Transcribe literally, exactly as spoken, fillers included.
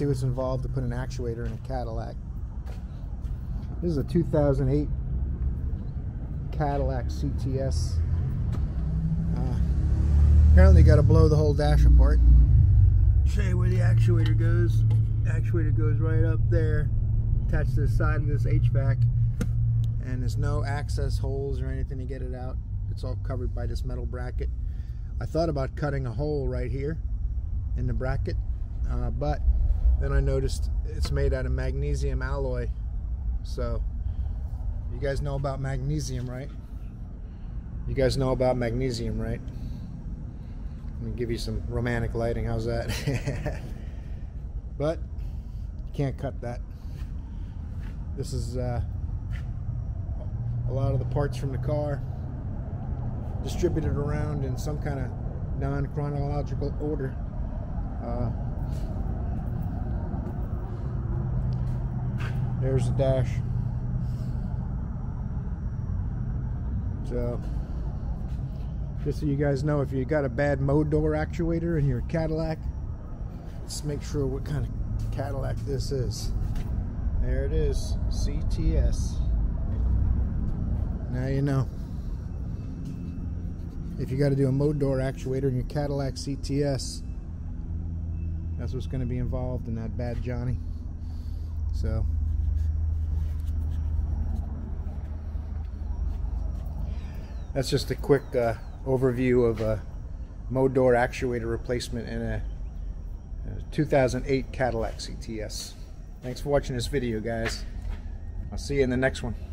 see what's involved to put an actuator in a Cadillac. This is a two thousand eight Cadillac C T S. Uh, apparently got to blow the whole dash apart. Show you where the actuator goes. The actuator goes right up there, attached to the side of this H V A C, and there's no access holes or anything to get it out. It's all covered by this metal bracket. I thought about cutting a hole right here in the bracket, uh, but then I noticed it's made out of magnesium alloy. So you guys know about magnesium, right? You guys know about magnesium, right? Let me give you some romantic lighting. How's that? But you can't cut that. This is uh, a lot of the parts from the car distributed around in some kind of non-chronological order. Uh, there's the dash. So just so you guys know, if you got a bad mode door actuator in your Cadillac, let's make sure what kind of Cadillac this is. There it is, C T S. Now you know. If you got to do a mode door actuator in your Cadillac C T S, that's what's going to be involved in that bad Johnny. So that's just a quick uh, overview of a mode door actuator replacement in a, a two thousand eight Cadillac C T S. Thanks for watching this video, guys. I'll see you in the next one.